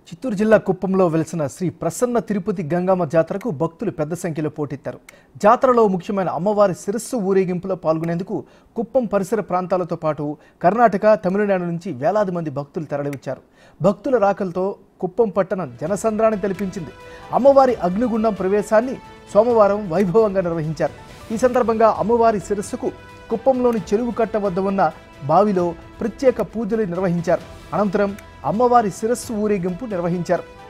చిత్తూరు జిల్లా కుప్పంలో వెలిసిన శ్రీ ప్రసన్న తిరుపతి గంగమ్మ జాతరకు భక్తులు పెద్ద సంఖ్యలో పోటెత్తారు. జాతరలో ముఖ్యమైన అమ్మవారి శిరస్సు ఊరేగింపులో పాల్గొనేందుకు కుప్పం పరిసర ప్రాంతాలతో పాటు కర్ణాటక, తమిళనాడు నుంచి వేలాది మంది భక్తులు తరలివచ్చారు. భక్తుల రాకలతో కుప్పం పట్టణం జనసంద్రాన్ని తెలిపించింది. అమ్మవారి అగ్నిగుండం ప్రవేశాన్ని సోమవారం వైభవంగా నిర్వహించారు. ఈ సందర్భంగా అమ్మవారి శిరస్సుకు కుప్పంలోని చెరువు కట్ట వద్ద ఉన్న బావిలో ప్రత్యేక పూజలు నిర్వహించారు. అనంతరం అమ్మవారి శిరస్సు ఊరేగింపు నిర్వహించారు.